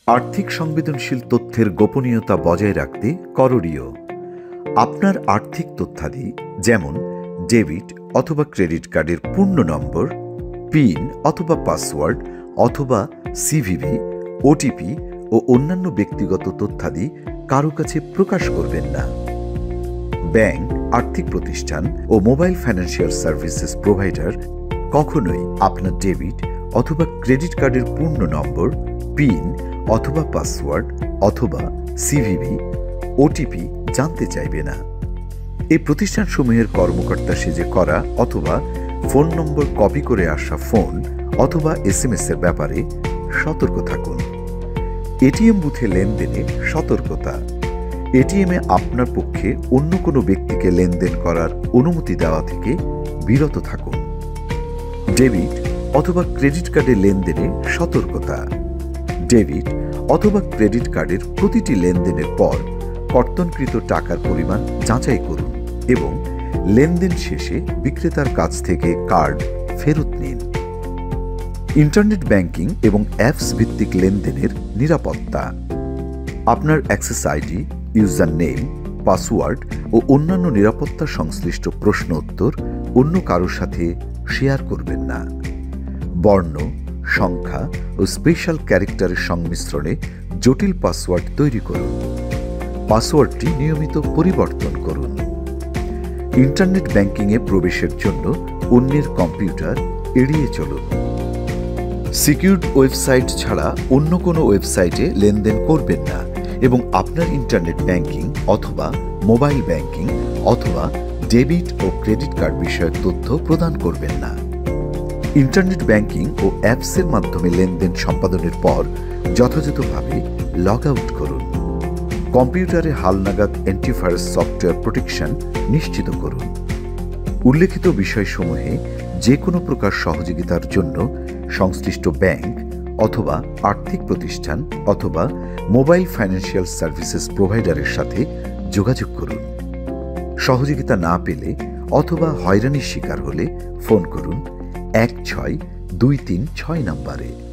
আর্থিক সংবেদনশীল তথ্যের গোপনীয়তা বজায় রাখতে করণীয়। আপনার আর্থিক তথ্যাদি যেমন ডেবিট অথবা ক্রেডিট কার্ডের পূর্ণ নম্বর, পিন অথবা পাসওয়ার্ড অথবা সিভিভি, ওটিপি ও অন্যান্য ব্যক্তিগত তথ্যাদি কারো কাছে প্রকাশ করবেন না। ব্যাংক, আর্থিক প্রতিষ্ঠান ও মোবাইল ফাইন্যান্সিয়াল সার্ভিসেস প্রোভাইডার কখনোই আপনার ডেবিট অথবা ক্রেডিট কার্ডের পূর্ণ নম্বর, পিন অথবা পাসওয়ার্ড অথবা সিভিভি, ওটিপি জানতে চাইবে না। এই প্রতিষ্ঠানসমূহের কর্মকর্তা সেজে করা অথবা ফোন নম্বর কপি করে আসা ফোন অথবা এসএমএস এর ব্যাপারে সতর্ক থাকুন। এটিএম বুথে লেনদেনে সতর্কতা। এটিএমে আপনার পক্ষে অন্য কোনো ব্যক্তিকে লেনদেন করার অনুমতি দেওয়া থেকে বিরত থাকুন। ডেবিট অথবা ক্রেডিট কার্ডের লেনদেনে সতর্কতা। ডেবিট অথবা ক্রেডিট কার্ডের প্রতিটি লেনদেনের পর কর্তনকৃত টাকার পরিমাণ যাচাই করুন এবং লেনদেন শেষে বিক্রেতার কাছ থেকে কার্ড ফেরত নিন। ইন্টারনেট ব্যাংকিং এবং অ্যাপস ভিত্তিক লেনদেনের নিরাপত্তা। আপনার access ID, user name, password ও অন্যান্য নিরাপত্তা সংশ্লিষ্ট প্রশ্ন উত্তর অন্য কারোর সাথে শেয়ার করবেন না। বর্ণ, সংখ্যা ও স্পেশাল ক্যারেক্টারের সংমিশ্রণে জটিল পাসওয়ার্ড তৈরি করুন। পাসওয়ার্ডটি নিয়মিত পরিবর্তন করুন। ইন্টারনেট ব্যাংকিংয়ে প্রবেশের জন্য অন্যের কম্পিউটার এড়িয়ে চলুন। সিকিউরড ওয়েবসাইট ছাড়া অন্য কোনো ওয়েবসাইটে লেনদেন করবেন না এবং আপনার ইন্টারনেট ব্যাংকিং অথবা মোবাইল ব্যাংকিং অথবা ডেবিট ও ক্রেডিট কার্ড বিষয়ক তথ্য প্রদান করবেন না। ইন্টারনেট ব্যাংকিং ও অ্যাপসের মাধ্যমে লেনদেন সম্পাদনের পর যথাযথভাবে লগ আউট করুন। কম্পিউটারে হালনাগাদ অ্যান্টিভাইরাস সফটওয়্যার প্রোটেকশন নিশ্চিত করুন। উল্লেখিত বিষয়সমূহে যে কোনো প্রকার সহযোগিতার জন্য সংশ্লিষ্ট ব্যাংক অথবা আর্থিক প্রতিষ্ঠান অথবা মোবাইল ফাইন্যান্সিয়াল সার্ভিসেস প্রোভাইডারের সাথে যোগাযোগ করুন। সহযোগিতা না পেলে অথবা হয়রানির শিকার হলে ফোন করুন 162336 নম্বরে।